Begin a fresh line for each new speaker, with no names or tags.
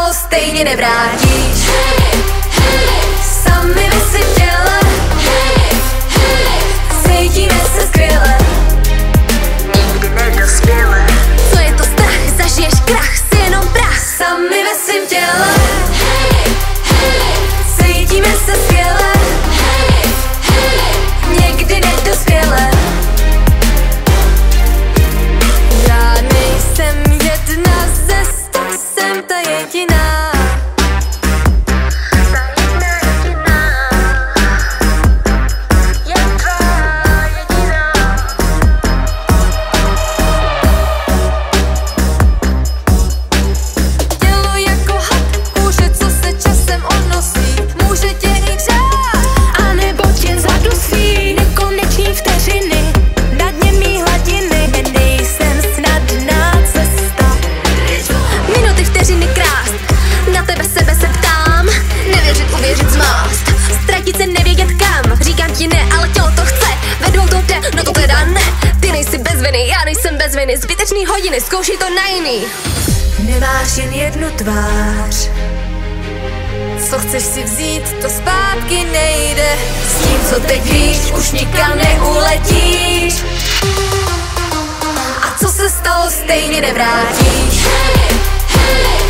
stalo, stejně nevrátíš. Sami by si chtěla, cítíme se skvěle, nikdy nedospěle. Co je to strach, zažiješ krach, jsi jenom prach. Sami ve svým těle, cítíme se skvěle, někdy nedospěle. Já nejsem jedna ze 100, jsem ta jediná. Zbytečný hodiny, zkoušej to na jiný. Nemáš jen jednu tvář, co chceš si vzít, to zpátky nejde. S tím, co teď víš, už nikam neuletíš. A co se stalo, stejně nevrátíš.